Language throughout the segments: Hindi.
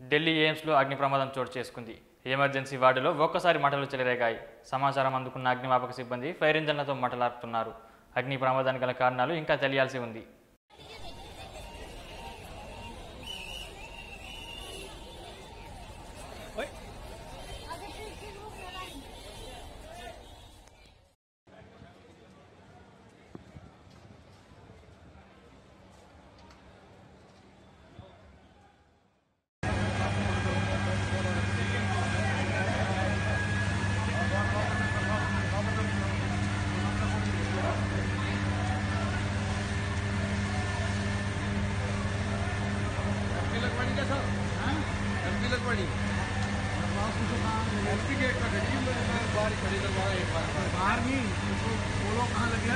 ఢిల్లీ ఎయిమ్స్లో అగ్ని ప్రమాదం చోటు చేసుకుంది. ఎమర్జెన్సీ వార్డులో ఒక్కసారి మంటలు చెలరేగాయి. సమాచారం అందుకున్న అగ్నిమాపక సిబ్బంది ఫైర్ ఇంజన్లతో మంటలార్పుతున్నారు. అగ్ని ప్రమాదానికి గల కారణాలు ఇంకా తెలియాల్సి ఉంది. एमपी गेट का बाहर खड़ी बाहर नहीं बोलो कहाँ लगे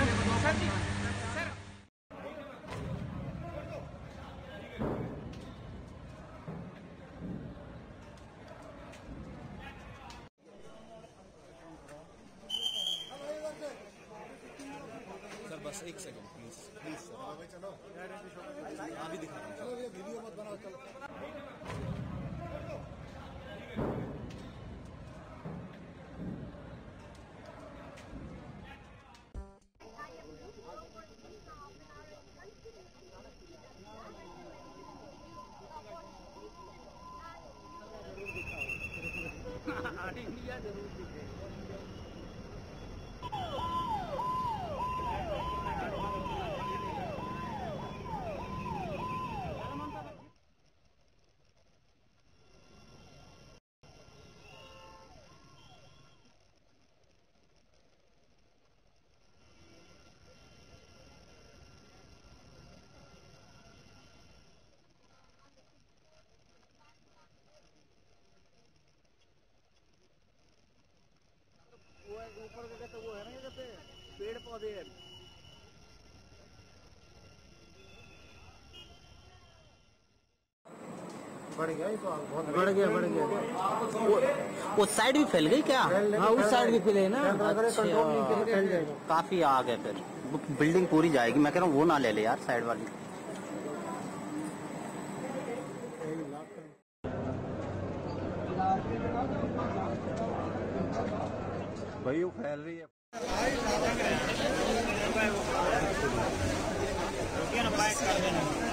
सर बस एक सेकंड प्लीज प्लीज सर चलो अभी दिखा चलो ये वीडियो मत बनाओ चलो इंडिया जरूर दिखे ऊपर क्या कहते वो है ना क्या कहते पेड़ पौधे है बढ़ गया तो बहुत बढ़ गया वो साइड भी फैल गई क्या? हाँ उस साइड भी फैले ना अच्छा, काफी आग है फिर बिल्डिंग पूरी जाएगी। मैं कह रहा हूँ वो ना ले ले यार साइड वाली। भाई वो फैल रही है।